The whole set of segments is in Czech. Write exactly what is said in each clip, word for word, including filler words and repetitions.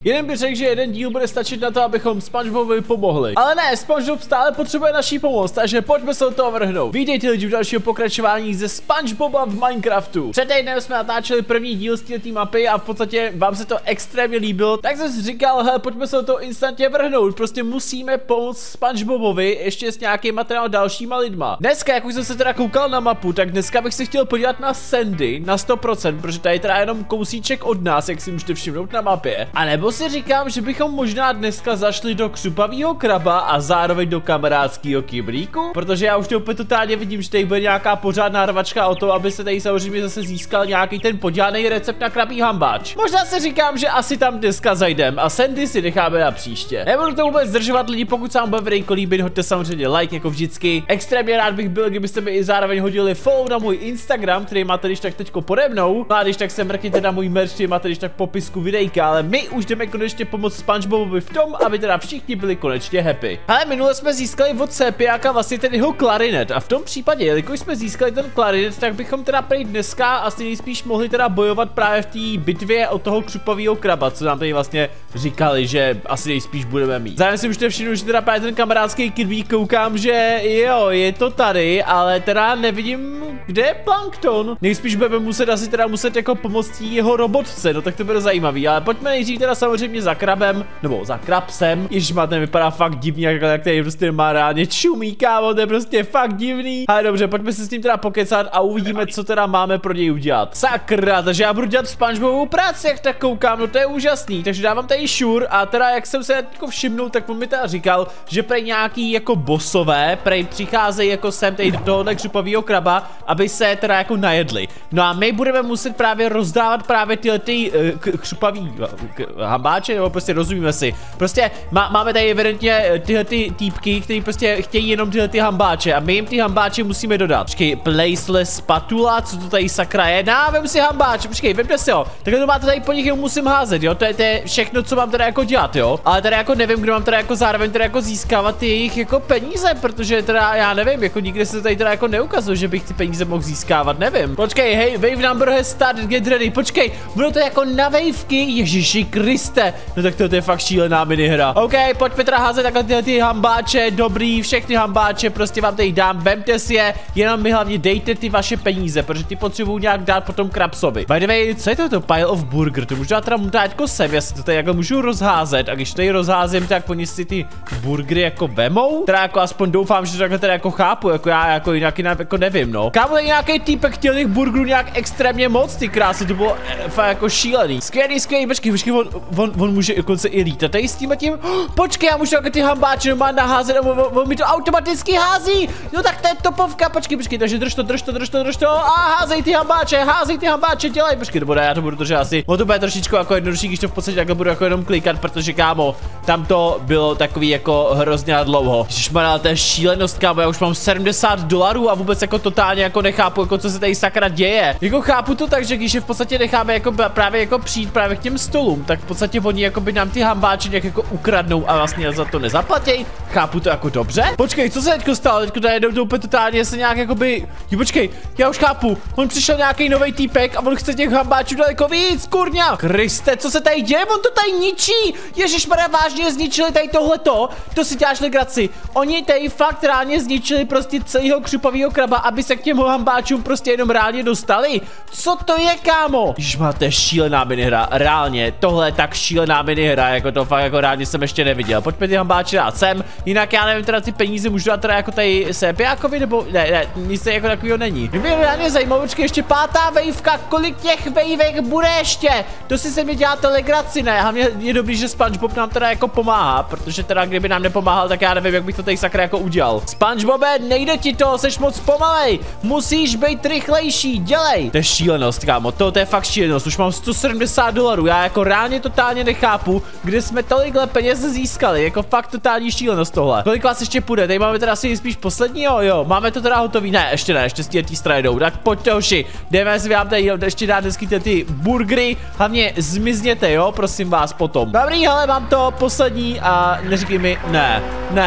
Jeden by řekl, že jeden díl bude stačit na to, abychom SpongeBobovi pomohli. Ale ne, SpongeBob stále potřebuje naší pomoc, takže pojďme se do toho vrhnout. Vítejte lidi v dalšího pokračování ze SpongeBoba v Minecraftu. Před týdnem jsme natáčeli první díl z této mapy a v podstatě vám se to extrémně líbilo, tak jsem si říkal, hele, pojďme se do toho instantně vrhnout. Prostě musíme pomoct SpongeBobovi ještě s nějakým materiálem dalšíma lidma. Dneska, jak už jsem se teda koukal na mapu, tak dneska bych se chtěl podívat na Sandy na sto procent, protože tady je teda jenom kousíček od nás, jak si můžete všimnout na mapě. A nebo si říkám, že bychom možná dneska zašli do křupavého kraba a zároveň do kamarádského kyblíku, protože já už to úplně totálně vidím, že tady bude nějaká pořádná rvačka o to, aby se tady samozřejmě zase získal nějaký ten podělaný recept na krabí hambáč. Možná si říkám, že asi tam dneska zajdem a Sandy si necháme na příště. Nebudu to vůbec zdržovat lidi, pokud se vám bude videjko líbit, hoďte samozřejmě like jako vždycky. Extrémně rád bych byl, kdybyste mi i zároveň hodili follow na můj Instagram, který máte když tak teďko pode mnou. No a když tak se mrkněte na můj merch, který máte když tak v popisku videjka, ale my už jdeme konečně pomoct SpongeBobovi v tom, aby teda všichni byli konečně happy. Ale minule jsme získali od Sépiáka vlastně ten jeho klarinet a v tom případě, jelikož jsme získali ten klarinet, tak bychom teda prý dneska asi nejspíš mohli teda bojovat právě v té bitvě od toho křupavého kraba, co nám tady vlastně říkali, že asi nejspíš budeme mít. Zároveň si už to všimnu, že teda právě ten kamarádský kidbík koukám, že jo, je to tady, ale teda nevidím, kde je Plankton. Nejspíš budeme muset asi teda muset jako pomoct jeho robotce, no tak to bude zajímavý, ale pojďme nejdřív teda samozřejmě za krabem, nebo za krabsem. Ježišmá, ten vypadá fakt divný, jak, jak tady prostě má reálně čumí, kámo, to je prostě fakt divný. Ale dobře, pojďme se s tím teda pokecat a uvidíme, co teda máme pro něj udělat. Sakra, takže já budu dělat SpongeBobovu práci, jak tak koukám, no to je úžasný, takže dávám tady šur a teda jak jsem se jako všimnul, tak on mi teda říkal, že prej nějaký jako bossové, prej přicházejí jako sem tady do tohohle křupového kraba, aby se teda jako najedli. No a my budeme muset právě rozdávat právě tyhle ty uh, křupavý hambáče, nebo prostě rozumíme si. Prostě má, máme tady evidentně tyhle ty týpky, kteří prostě chtějí jenom tyhle ty hambáče a my jim ty hambáče musíme dodat. Počkej, placeless spatula, co to tady sakra je? Ná, vem si hambáče, počkej, vemte si ho. Takhle to máte tady po nich, musím házet, jo? To je, to je všechno, co mám teda jako dělat, jo? Ale teda jako nevím, kdo mám teda jako zároveň teda jako získávat ty jejich jako peníze, protože teda já nevím, jako nikdy se tady teda jako neukazuje, že bych ty peníze mohl získávat, nevím. Počkej, hej, wave number has started, get ready, počkej, bylo to jako na wavky, Ježiši Kriste, no tak to, to je fakt šílená minihra. OK, pojďme teda házet takhle tyhle ty hambáče, dobrý, všechny hambáče, prostě vám tady dám, vemte si je, jenom mi hlavně dejte ty vaše peníze, protože ty potřebuju nějak dát potom krabsovi. By the way, co je to, to pile of burger, to můžu dát teda dát jako sem, já si to tady jako můžu rozházet a když tady rozházím, tak oni si ty burgery jako vemou, teda jako aspoň doufám, že to takhle teda jako chápu, jako já jako jinak, jinak jako nevím, no. Kámo, tady nějaký týpek chtěl těch burgerů nějak extrémně moc, ty krásy, to bylo e, fakt jako šílený. Skvělý, skvělý, počkej, počkej, on, on, on může dokonce i lítat tady s tím a tím, oh, počkej, já můžu takhle ty hambáče má naházet a on, on, on mi to automaticky hází, no tak to je topovka, počkej, počkej, takže drž to, drž to, drž to, drž to a házej ty hambáče, házej ty hambáče, dělej, počkej, nebo já to budu držet asi, no to bude trošičku jako jednodušší, když to v podstatě takhle budu jako jenom klikat, protože kámo, tam to bylo takový jako hrozně dlouho. Ježišmarja, to je šílenost, kámo, já už mám sedmdesát dolarů a vůbec jako totálně jako nechápu, jako co se tady sakra děje. Jako chápu to tak, že když je v podstatě necháme jako právě jako přijít právě k těm stolům, tak v podstatě oni jako by nám ty hambáče nějak jako ukradnou a vlastně za to nezaplatí. Chápu to jako dobře. Počkej, co se teďko stalo? Teďko tady jdou to úplně totálně se nějak jakoby. Jo, počkej, já už chápu. On přišel nějaký nový týpek a on chce těch hambáčů daleko víc, kurňa. Kriste, co se tady děje? On to tady ničí. Ježišmarja, vážně zničili tady tohleto. To si děláš legraci. Oni tady fakt reálně zničili prostě celého křupavého kraba, aby se k těm hambáčům prostě jenom reálně dostali. Co to je, kámo? Ježiš, máte šílená minihra. Reálně, tohle je tak šílená minihra, jako to fakt jako reálně jsem ještě neviděl. Pojďme ty hambáče dát sem. Jinak já nevím, teda ty peníze můžu dát teda jako tady Sépiákovi, nebo ne, ne, nic tady jako takového není. Mě reálně zajímalo, počkej, ještě pátá waveka, kolik těch wavek bude ještě? To si se mi děláte legraci, ne? Hlavně je dobrý, že SpongeBob nám teda jako pomáhá, protože teda kdyby nám nepomáhal, tak já nevím, jak bych to tady sakra jako udělal. SpongeBobe, nejde ti to, seš moc pomalej, musíš být rychlejší, dělej. To je šílenost, kámo, to, to je fakt šílenost, už mám sto sedmdesát dolarů, já jako reálně totálně nechápu, kde jsme tolikhle peněz získali, jako fakt totální šílenost tohle. Kolik vás ještě půjde, tady máme teda asi spíš poslední, jo, jo, máme to teda hotový, ne, ještě ne, ještě z té strany jdou, tak pojďte hoši, jdeme si vám tady ještě dát dnesky ty, ty burgery, hlavně zmizněte, jo, prosím vás potom. Dobrý, hele, mám to poslední a neříkej mi, ne, ne.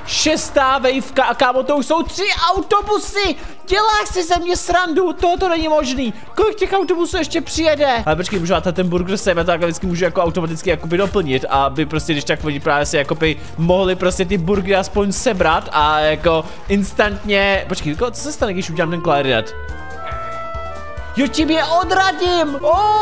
šestá waveka a kámo, to už jsou tři autobusy. Děláš si ze mě srandu, tohoto není možný. Kolik těch autobusů ještě přijede? Ale počkej, můžu dát ten burger sem, já takhle vždycky můžu jako automaticky jakoby doplnit, aby prostě, když tak oni právě si jakoby mohli prostě ty burgery aspoň sebrat a jako instantně, počkej, co se stane, když udělám ten klarinet? Jo, tím je odradím!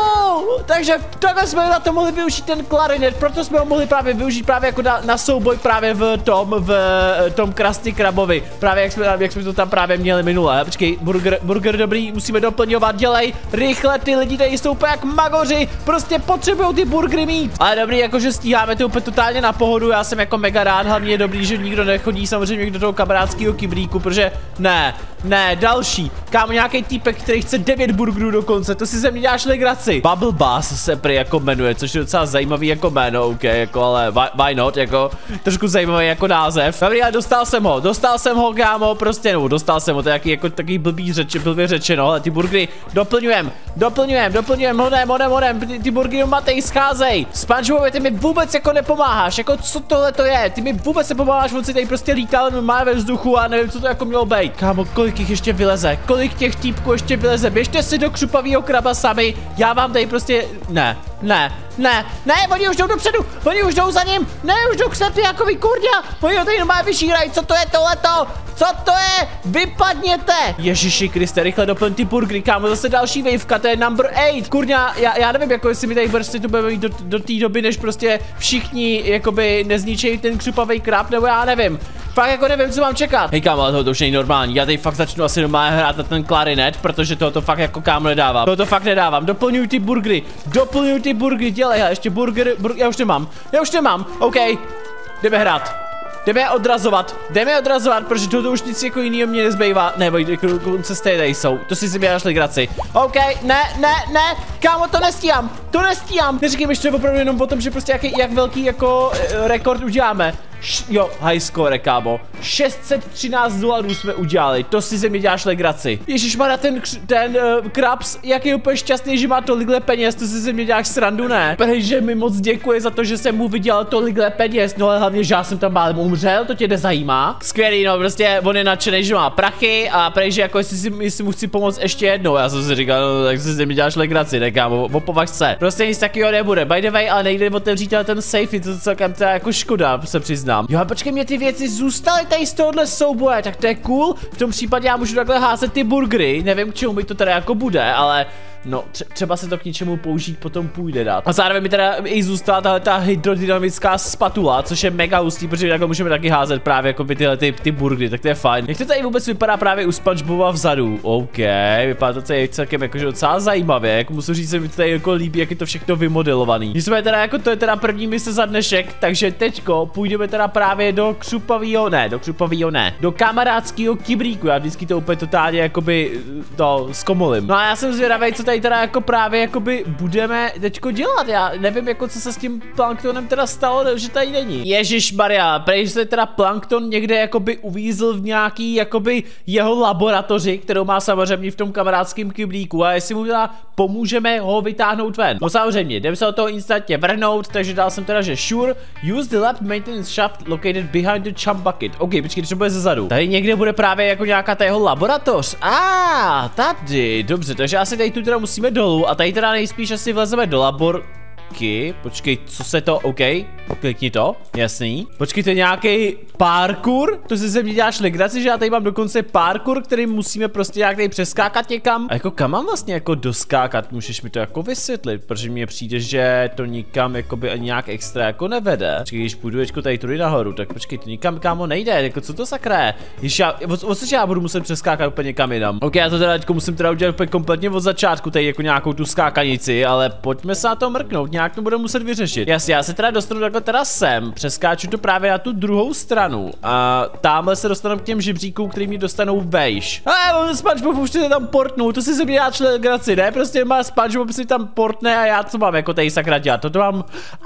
Oh, takže takhle jsme na to mohli využít ten klarinet, proto jsme ho mohli právě využít právě jako na, na souboj právě v tom, v tom Krusty Krabovi. Právě jak jsme, jak jsme to tam právě měli minule. Počkej, burger, burger dobrý, musíme doplňovat, dělej, rychle, ty lidi tady jsou úplně jak magoři, prostě potřebují ty burgery mít. Ale dobrý, jakože stíháme to úplně totálně na pohodu, já jsem jako mega rád, hlavně je dobrý, že nikdo nechodí samozřejmě do toho kamarádského kyblíku, protože ne, ne, další, kámo, nějaký týpek, který chce devět burgerů dokonce, to si ze mě děláš legraci. Bubble Bass se prý jako jmenuje, což je docela zajímavý jako jméno, ok, jako ale why, why not, jako trošku zajímavý jako název. Dobrý, ale dostal jsem ho, dostal jsem ho, kámo, prostě no, dostal jsem ho, to je jaký, jako takový blbý řeč, blbě řečeno, ale ty burgery doplňujem, doplňujem, doplňujem, hodem, hodem, hodem, ty, ty burgery matej, scházej. SpongeBob, ty mi vůbec jako nepomáháš, jako co tohle to je, ty mi vůbec nepomáháš, on si tady prostě lítal, má ve vzduchu a nevím, co to jako mělo být. Kámo, kolik jich ještě vyleze, kolik těch týpků ještě vyleze, běžte si do křupavýho kraba sami, já vám tady prostě, ne, ne, ne, ne, oni už jdou dopředu, oni už jdou za ním, ne, už jdou k slepý jako vy kurňa, oni ho tady normálně vyšírají, co to je tohleto, co to je, vypadněte. Ježiši Kriste, rychle doplň ty burgery, kámo, zase další waveka, to je number eight, kurňa, já, já nevím, jako jestli mi tady prostě tu budeme do, do té doby, než prostě všichni, jakoby, nezničejí ten křupavý krab, nebo já nevím. Fakt jako nevím, co mám čekat. Hej kámo, ale tohle už není normální. Já tady fakt začnu asi normálně hrát na ten klarinet, protože tohoto fakt jako kámo nedávám. Tohoto fakt nedávám. Doplňuj ty burgery. Doplňuj ty burgery. Dělej, hele, ještě burgery. Bur já už nemám. Já už nemám. OK. Jdeme hrát. Jdeme je odrazovat. Jdeme je odrazovat, protože tohoto už nic jako jinýho mě nezbývá. Ne, konce stejně tady jsou. To si si děláš legraci. OK, ne, ne, ne. Kámo, to nestíhám. To nestíhám. Neříkej mi, že to je opravdu jenom o tom, že prostě jaký, jak velký jako e, rekord uděláme. Š jo, high score, kámo. šest set třináct dolarů jsme udělali, to si ze mě děláš legraci. Ježišmarja, ten, ten uh, Krabs, jak je úplně šťastný, že má tolikle peněz, to si ze mě děláš srandu, ne? Protože mi moc děkuje za to, že jsem mu vydělal tolikle peněz, no ale hlavně, že já jsem tam bálem umřel, to tě nezajímá. Skvělý, no prostě on je nadšený, že má prachy a prej, že jako jestli, si, jestli mu chci pomoct ještě jednou, já jsem si říkal, no tak si ze mě děláš legraci, ne kámo, opovaž se. Prostě nic takového nebude, by the way, ale nejde otevřít ten safe, to celkem teda jako škoda, se přiznám. Jo, a počkej, mě ty věci zůstaly tady z tohohle souboje, tak to je cool. V tom případě já můžu takhle házet ty burgery, nevím k čemu mi to teda jako bude, ale no, tře třeba se to k něčemu použít potom půjde dát. A zároveň mi teda i zůstala tahle ta hydrodynamická spatula, což je mega hustý, protože takhle můžeme taky házet právě jako by tyhle ty, ty burgery, tak to je fajn. Jak to tady vůbec vypadá právě u SpongeBoba vzadu? OK, vypadá to tady celkem jakože docela zajímavě, jako musím říct, se mi to tady jako líbí, jak je to všechno vymodelovaný. Nicméně teda jako to je teda první mise za dnešek, takže teďko půjdeme teda právě do křupavýho, ne, do křupavýho ne, do kamarádského kybríku, já vždycky to úplně totálně jakoby to zkomolím. No a já jsem zvědavý, co tady teda jako právě jakoby budeme teďko dělat, já nevím jako co se s tím planktonem teda stalo, že tady není. Ježišmarja, prej se teda plankton někde jakoby uvízl v nějaký jakoby jeho laboratoři, kterou má samozřejmě v tom kamarádském kyblíku a jestli mu teda pomůžeme ho vytáhnout ven. No samozřejmě, jdeme se o toho instantně vrhnout, takže dal jsem teda, že sure, use the lab maintenance shaft located behind the chum bucket. OK, počkej, to bude zezadu. Tady někde bude právě jako nějaká ta jeho laboratoř. A ah, tady, dobře, takže asi tady tu teda musíme dolů a tady teda nejspíš asi vlezeme do labor... Počkej, co se to, OK, klikni to, jasný. Počkej, to je nějaký parkour, to si ze mě děláš legraci, že já tady mám dokonce parkour, který musíme prostě nějak tady přeskákat někam. A jako kam mám vlastně jako doskákat, můžeš mi to jako vysvětlit, protože mně přijde, že to nikam jakoby ani nějak extra jako nevede. Počkej, když půjdu teďko tady tudy nahoru, tak počkej, to nikam kámo nejde, jako co to sakra je? Když já, o co já budu muset přeskákat úplně někam jinam. OK, já to teda teďko musím teda udělat úplně kompletně od začátku, tady jako nějakou tu skákanici, ale pojďme se na to mrknout. Nějak to bude muset vyřešit. Jasně, já se teda dostanu takhle teda sem, přeskáču to právě na tu druhou stranu a tamhle se dostanu k těm žebříkům, který mi dostanou vejš. A mám SpongeBob už se tam portnout, to si se mě dá legraci, ne? Prostě má SpongeBob si tam portne a já co mám jako tady sakra dělat, to mám...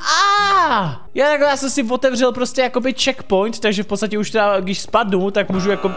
A já takhle já jsem si otevřel prostě jakoby checkpoint, takže v podstatě už teda, když spadnu, tak můžu jako...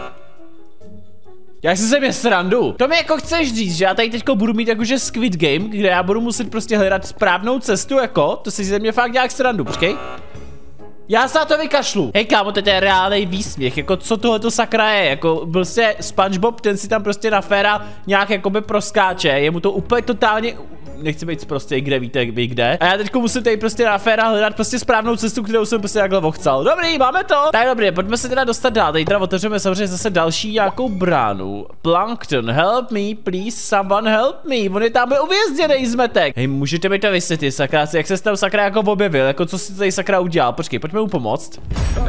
Já si ze mě srandu. To mi jako chceš říct, že já tady teďko budu mít jakože Squid Game, kde já budu muset prostě hledat správnou cestu jako, to si ze mě fakt nějak srandu, počkej. Já se na to vykašlu. Hej kámo, to je reálný výsměch, jako co tohleto sakra je, jako prostě SpongeBob, ten si tam prostě na féra nějak jakoby proskáče, je mu to úplně totálně, nechci být prostě kde víte, ví kde. A já teďko musím tady prostě na féra hledat prostě správnou cestu, kterou jsem prostě takhle vochcal. Dobrý, máme to. Tak dobrý, pojďme se teda dostat dál, tady teda otevřeme samozřejmě zase další nějakou bránu. Plankton, help me, please, someone help me, on je tam uvězněnej zmetek. Hej, můžete mi to vysvětlit, sakra, jak se tam sakra jako objevil, jako co si tady sakra udělal, počkej, pojďme mu pomoct.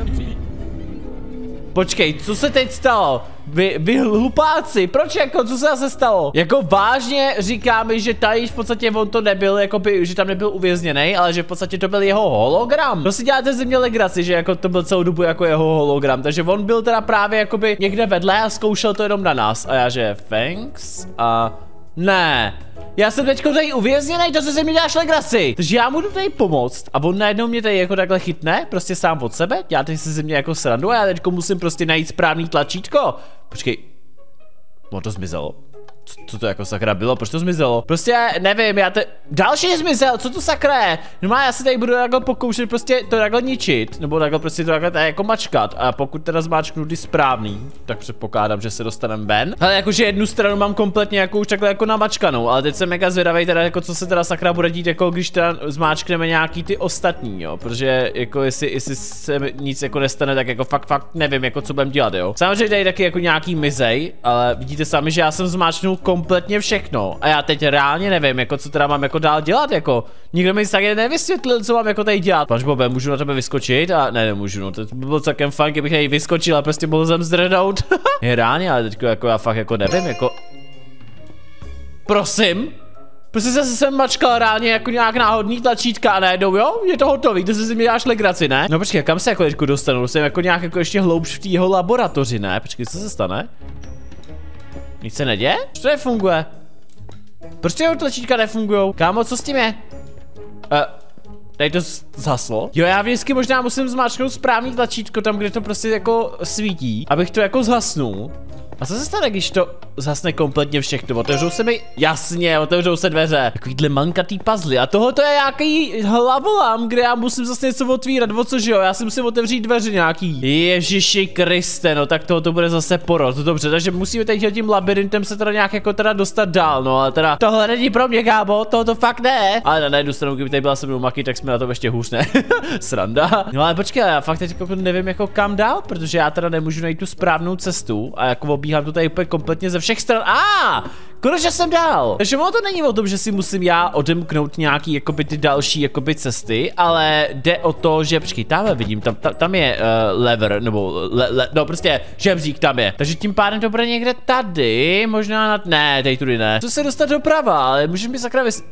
Počkej, co se teď stalo? Vy, vy hlupáci, proč jako, co se zase stalo? Jako vážně říká mi, že tady v podstatě on to nebyl, jako by, že tam nebyl uvězněný, ale že v podstatě to byl jeho hologram. To si děláte ze mě legraci, že jako to byl celou dobu jako jeho hologram, takže on byl teda právě jakoby někde vedle a zkoušel to jenom na nás. A já že thanks a ne. Já jsem teďko tady uvězněnej, to se se mi děláš legraci. Takže já mu jdu tady pomoct a on najednou mě tady jako takhle chytne, prostě sám od sebe. Já teď se ze mě jako srandu a já teďko musím prostě najít správný tlačítko. Počkej, no to zmizelo. Co, co to jako sakra bylo, proč to zmizelo? Prostě nevím, já te... Další zmizel, co to sakra je? No já se tady budu takhle pokoušet prostě to takhle ničit, nebo takhle prostě to takhle tady jako mačkat. A pokud teda zmáčknu ty správný, tak předpokládám, že se dostaneme ven. Ale jakože jednu stranu mám kompletně jako už takhle jako namačkanou, ale teď jsem mega zvědavej teda jako co se teda sakra bude dít, jako když teda zmáčkneme nějaký ty ostatní, jo. Protože jako jestli, jestli se nic jako nestane, tak jako fakt fakt nevím, jako co budem dělat, jo. Samozřejmě tady taky jako nějaký mizej, ale vidíte sami, že já jsem zmáčknul kompletně všechno a já teď reálně nevím, jako co teda mám jako dál dělat, jako nikdo mi tak nevysvětlil, co mám jako tady dělat. SpongeBobe, můžu na tebe vyskočit a ne, nemůžu, no to by bylo celkem fajn, kdybych tady vyskočil a prostě mohl jsem zdrhnout. Je reálně, ale teď jako já fakt jako nevím, jako prosím. Prostě zase jsem mačkal reálně jako nějak náhodný tlačítka a najednou, jo, je to hotový, to se si mi děláš legraci, ne? No počkej, kam se jako teďko dostanu, jsem jako nějak jako ještě hloubš v té jeho laboratoři, ne? Počkej, co se stane? Nic se neděje? Proč to nefunguje? Proč ty tlačítka nefungujou? Kámo, co s tím je? Uh, tady to zhaslo? Jo, já vždycky možná musím zmáčknout správný tlačítko tam, kde to prostě jako svítí, abych to jako zhasnul. A co se stane, když to zhasne kompletně všechno? Otevřou se mi, jasně, otevřou se dveře. Takovýhle mankatý puzzle. A tohle to je nějaký hlavolám, kde já musím zase něco otvírat, o což jo, já si musím otevřít dveře nějaký. Ježiši Kriste, no tak toho to bude zase porod. Dobře, takže musíme teď tím labirintem se teda nějak jako teda dostat dál, no ale teda tohle není pro mě, kámo, toho to fakt ne. Ale na jednu stranu, kdyby tady byla se mnou Maki, tak jsme na tom ještě hůř, ne? Sranda. No ale počkej, já fakt teď jako nevím jako kam dál, protože já teda nemůžu najít tu správnou cestu a jako obíhám to tady úplně kompletně ze všech stran. A, ah, konečně jsem dál. Takže ono to není o tom, že si musím já odemknout nějaký jakoby ty další jakoby cesty, ale jde o to, že počkej, tamhle vidím, tam, tam, tam je uh, lever, nebo le, le, no prostě žebřík tam je. Takže tím pádem to bude někde tady, možná nad, ne, tady tudy ne. Co se dostat doprava, ale můžeš mi sakra vys...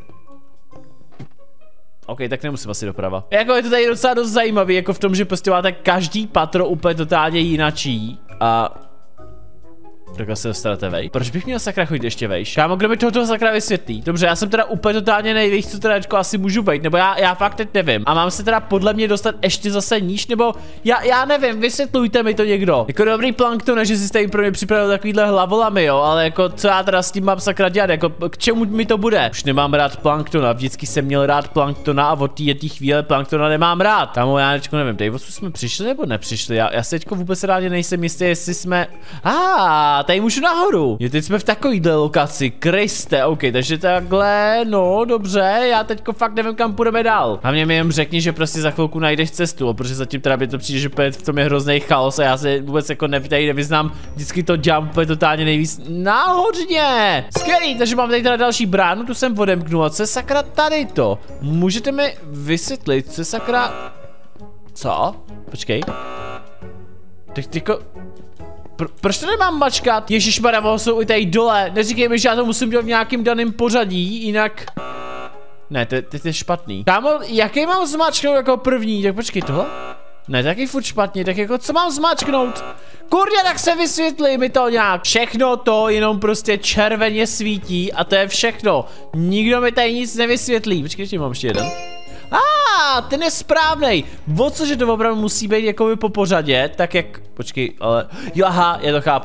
OK, tak nemusím asi doprava. Jako je to tady docela dost zajímavý, jako v tom, že prostě máte každý patro úplně totálně jinačí a... Takhle se dostanete vej. Proč bych měl sakra chodit ještě vejš? Kámo, kdo mi tohoto sakra vysvětlí? Dobře, já jsem teda úplně totálně nejvíc, co teda asi můžu být, nebo já, já fakt teď nevím. A mám se teda podle mě dostat ještě zase níž, nebo já, já nevím, vysvětlujte mi to někdo. Jako dobrý Plankton, že si tady pro mě připravil takovýhle hlavolamy, jo, ale jako co já teda s tím mám sakra dělat, jako k čemu mi to bude? Už nemám rád Planktona, vždycky jsem měl rád Planktona a od té té chvíle Planktona nemám rád. Kámo, já teďko nevím, tady odsud jsme přišli nebo nepřišli? Já, já se teďko vůbec rádi nejsem jistý, jestli jsme. Ah, tady můžu nahoru. Je, teď jsme v takovýhle lokaci, Kriste, OK, takže takhle, no, dobře, já teďko fakt nevím, kam půjdeme dál. A mě mi jen řekni, že prostě za chvilku najdeš cestu, protože zatím teda by to přijde, že v tom je hrozný chaos a já se vůbec jako tady nevyznám, vždycky to dělám úplně totálně nejvíc náhodně. Skvělý, takže mám tady teda další bránu, tu jsem odemknul a co je sakra tady to? Můžete mi vysvětlit, co je sakra... Co? Počkej. Tak tyko... Pro, proč to nemám mačkat? Ježišmarja, mohou jsou i tady dole. Neříkej mi, že já to musím dělat v nějakým daném pořadí, jinak... Ne, to, to, to je špatný. Kámo, jaký mám zmačknout jako první? Tak počkej, tohle? Ne, taky furt špatně, tak jako co mám zmačknout? Kurně, tak se vysvětlí mi to nějak. Všechno to jenom prostě červeně svítí a to je všechno. Nikdo mi tady nic nevysvětlí. Počkej, ještě mám ještě jeden. A ah, ten je správnej. O cože to opravdu musí být jakoby po pořadě, tak jak, počkej, ale, jo, aha, já to chápu.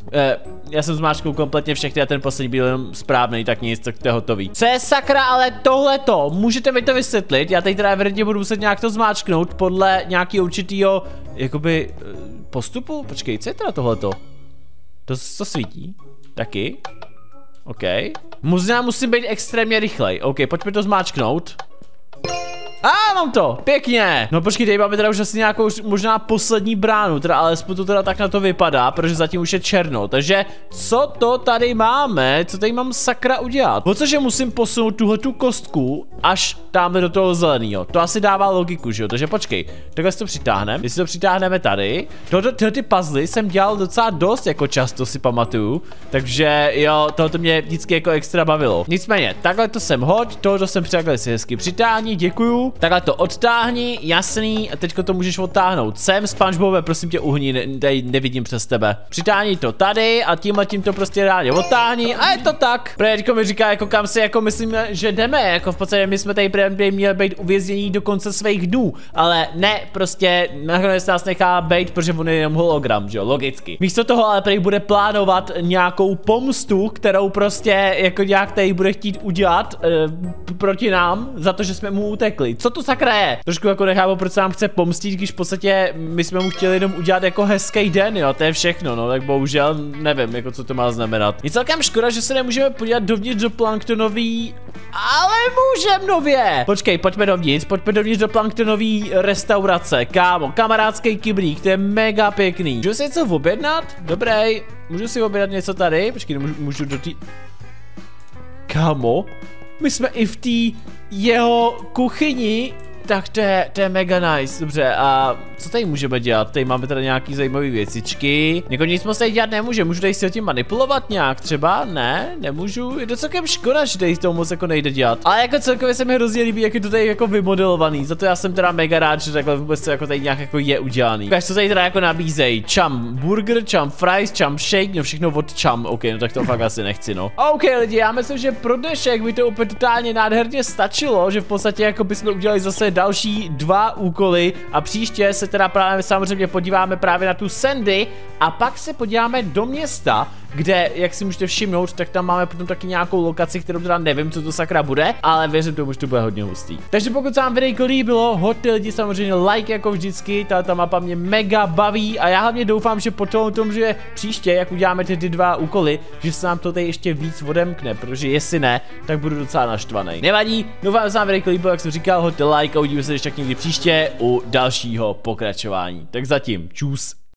Eh, já jsem zmáčknul kompletně všechny a ten poslední byl jenom správný, tak nic, tak to je hotový. Co je sakra, ale tohleto, můžete mi to vysvětlit? Já teď teda evidentně budu muset nějak to zmáčknout podle nějakého určitýho, jakoby, postupu? Počkej, co je teda tohleto? To, to svítí? Taky? OK. Možná musím být extrémně rychlej. OK, pojďme to zmáčknout. A ah, mám to, pěkně. No počkej, tady máme teda už asi nějakou možná poslední bránu, teda alespoň to teda tak na to vypadá, protože zatím už je černo. Takže co to tady máme, co tady mám sakra udělat? Protože musím posunout tuhletu kostku až tamhle do toho zeleného. To asi dává logiku, že jo? Takže počkej, takhle si to přitáhneme. Když si to přitáhneme tady, tohle, tyhle ty puzzle jsem dělal docela dost jako často, si pamatuju. Takže jo, tohle mě vždycky jako extra bavilo. Nicméně, takhle to jsem hoď, tohle jsem takhle si hezky přitáhni, děkuju. Takhle to odtáhni, jasný, a teďko to můžeš odtáhnout sem, SpongeBobe, prosím tě uhni, ne, tady nevidím přes tebe. Přitáhni to tady a tímhle tím to prostě ráně odtáhni a je to tak. Protože mi říká, jako kam si jako myslíme, že jdeme, jako v podstatě my jsme tady prý měli být uvěznění do konce svých dnů, ale ne, prostě nakonec nás nechá být, protože on je jenom hologram, že jo, logicky. Místo toho ale prý bude plánovat nějakou pomstu, kterou prostě jako nějak tady bude chtít udělat e, proti nám, za to, že jsme mu utekli. Co to sakra je? Trošku jako nechápu, proč se nám chce pomstit, když v podstatě my jsme mu chtěli jenom udělat jako hezký den, jo, to je všechno, no, tak bohužel nevím, jako co to má znamenat. Je celkem škoda, že se nemůžeme podívat dovnitř do planktonový, ale můžem nově. Počkej, pojďme dovnitř, pojďme dovnitř do planktonový restaurace, kámo, kamarádský kyblík, to je mega pěkný. Můžu si něco objednat? Dobrý, můžu si objednat něco tady? Počkej, můžu, můžu do té... Kámo, my jsme i v té jeho kuchyni, tak to je, to je mega nice, dobře, a co tady můžeme dělat? Tady máme teda nějaký zajímavé věcičky. Jako nic moc tady dělat nemůže, můžu tady si ho tím manipulovat nějak třeba? Ne, nemůžu, je to celkem škoda, že tady toho moc jako nejde dělat. Ale jako celkově se mi hrozně líbí, jak je to tady jako vymodelovaný, za to já jsem teda mega rád, že takhle vůbec to jako tady nějak jako je udělaný. Takže co tady teda jako nabízejí? Chum burger, chum fries, chum shake, no všechno od chum, ok, no tak to fakt asi nechci, no. Ok lidi, já myslím, že pro dnešek by to úplně totálně nádherně stačilo, že v podstatě jako bychom udělali zase další dva úkoly a příště se teda právě samozřejmě podíváme právě na tu Sandy a pak se podíváme do města, kde, jak si můžete všimnout, tak tam máme potom taky nějakou lokaci, kterou teda nevím, co to sakra bude, ale věřím tomu, že to bude hodně hustý. Takže pokud se vám videjko líbilo, hoďte lidi samozřejmě like jako vždycky, ta mapa mě mega baví a já hlavně doufám, že potom tom, že příště, jak uděláme ty, ty dva úkoly, že se nám to tady ještě víc odemkne, protože jestli ne, tak budu docela naštvaný. Nevadí, doufám, že se vám videjko líbilo, jak jsem říkal, hoďte like a uvidíme se ještě někdy příště u dalšího pokračování. Tak zatím, čus.